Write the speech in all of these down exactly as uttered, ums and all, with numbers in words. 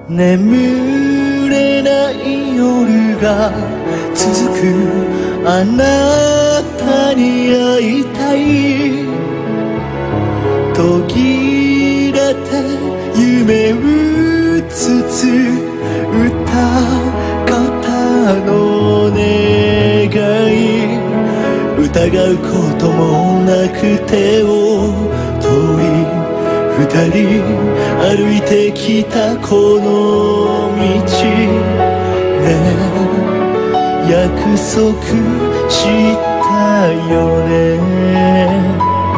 眠れない夜が続くあなたに会いたい。途切れて夢うつつ歌方の願い、疑うこともなく手を取り二人歩いてきたこの道ね、約束したよね。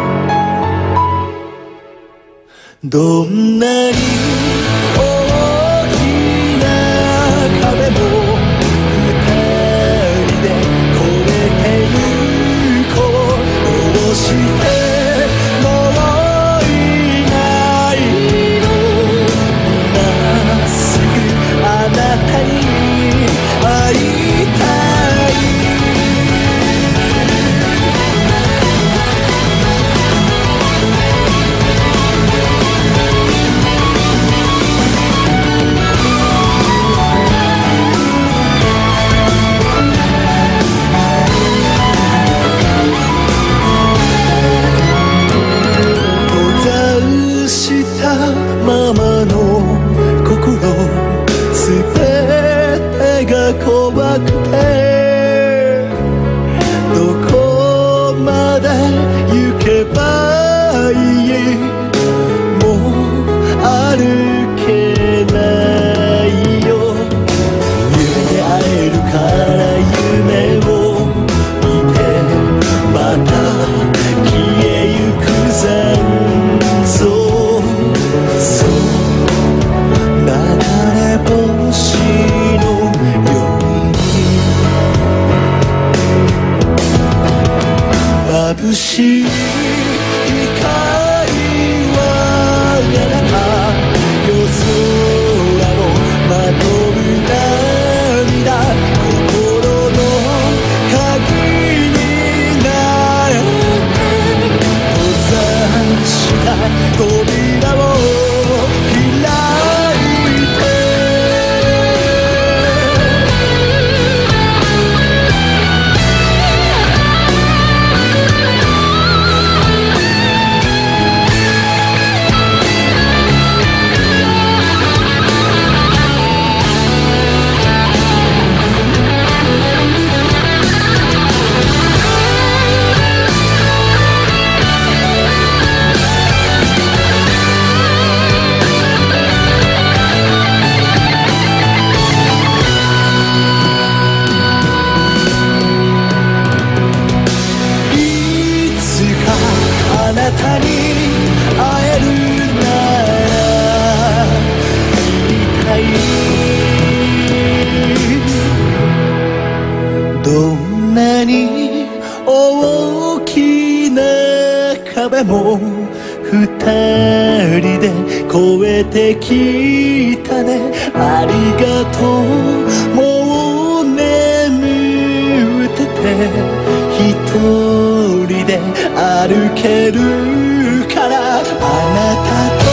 どんなに大きな壁も二人で越えてゆこう。どうしてもういないの、まっすぐあなたに会いたい。ままの心すべてが怖くて、どこまで行けばいい、もう歩けないよ。夢で会えるから夢を見て、また消えゆく残像、流れ星のように眩しい光はあなた、夜空をまとう涙、心の鍵になって閉ざした扉をあなたに会えるなら言いたい。どんなに大きな壁も二人で越えてきたね。ありがとう、もう眠ってて一人で歩けるから、あなたと